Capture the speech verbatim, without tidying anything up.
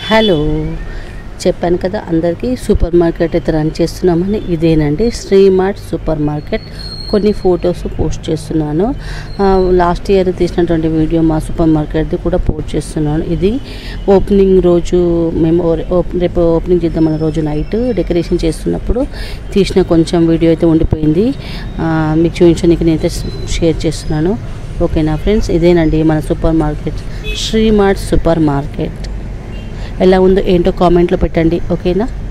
Hello, చెప్పాను కదా అందరికీ సూపర్ మార్కెట్ అయితే రన్ చేస్తున్నామని. ఇదేనండి శ్రీమార్ట్ సూపర్ మార్కెట్. కొన్ని ఫొటోస్ పోస్ట్ చేస్తున్నాను. లాస్ట్ ఇయర్ తీసినటువంటి వీడియో మా సూపర్ మార్కెట్ది కూడా పోస్ట్ చేస్తున్నాను. ఇది ఓపెనింగ్ రోజు మేము రేపు ఓపెనింగ్ చేద్దామన్న రోజు నైట్ డెకరేషన్ చేస్తున్నప్పుడు తీసిన కొంచెం వీడియో అయితే ఉండిపోయింది. మీకు చూపించడానికి నేనైతే షేర్ చేస్తున్నాను. ఓకేనా ఫ్రెండ్స్, ఇదేనండి మన super market, Shrimart super market. ఎలా ఉందో ఏంటో కామెంట్లో పెట్టండి. ఓకేనా.